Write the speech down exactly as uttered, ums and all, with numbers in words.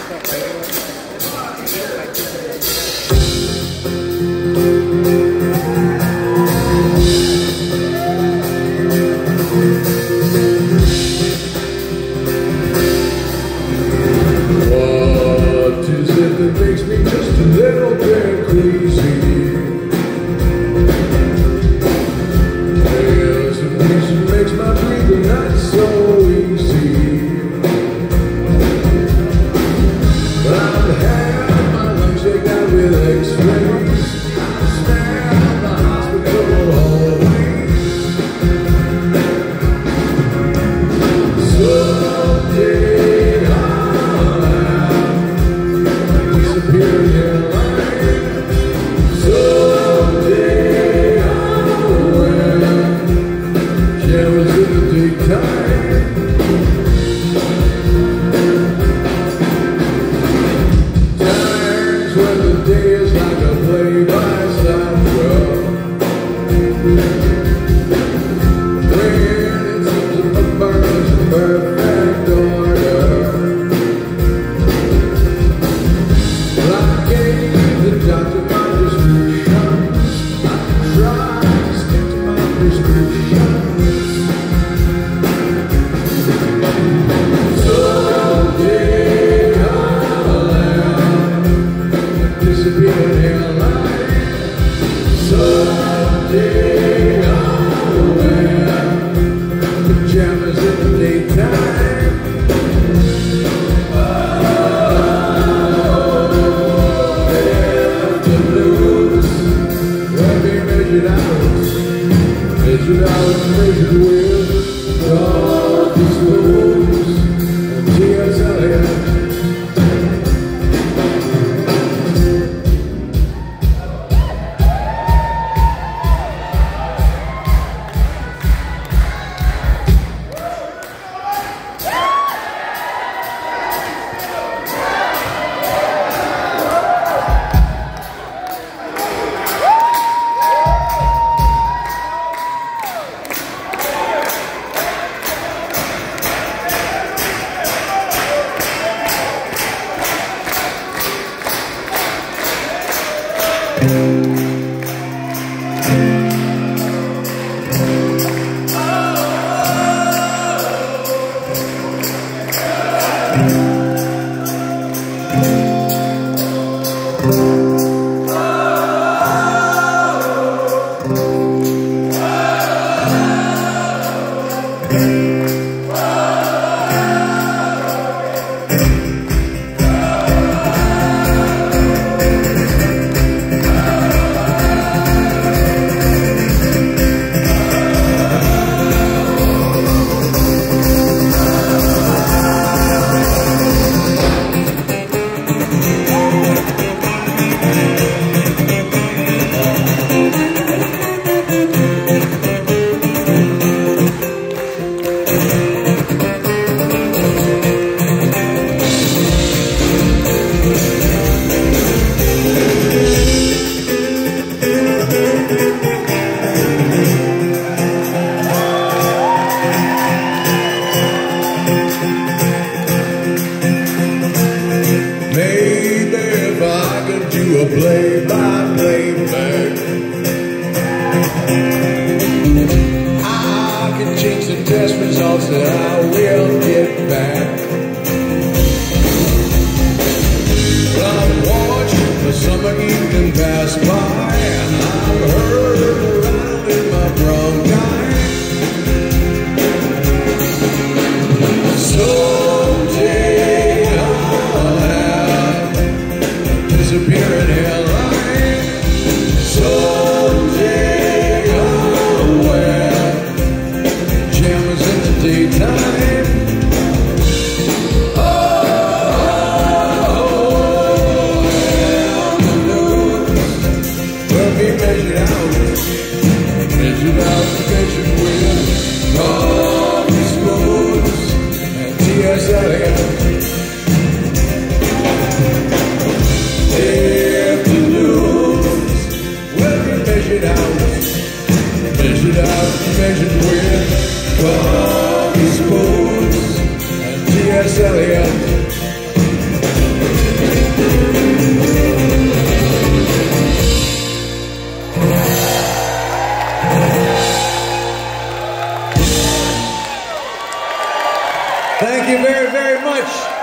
ต่อไปด้วยไปที่จะเลย What is it that makes me just a little bit crazy? There's a reason makes my breathing not so easy. I've had my lungs checked out with X-rays. I stand the hospital hallways. Someday I'll disappear in your life. Someday I'll wear cameras in the daytime. Times when the day is like a play-by-side drug. When it seems that the burn is in perfect order. I gave the doctor my prescriptions. I tried to stick to my prescriptions. Someday I'll disappear in your life. Someday I'll wear pajamas in the daytime. Afternoons will be measured out, measured out and measured with coffee spoons and tears of hair. Maybe if I could do a play-by-play back, I can change the test results that I will get back. I've watched the summer evening pass by, and I've heard the rattle in my bronchi. Someday I'll have disappear in your life. Someday I'll wear pajamas in the daytime. Oh, afternoons will be measured out, measured out, measured with coffee spoons and T S L. Afternoons will be measured out, measured out, measured with coffee spoons and T S Eliot. Thank you very, very much.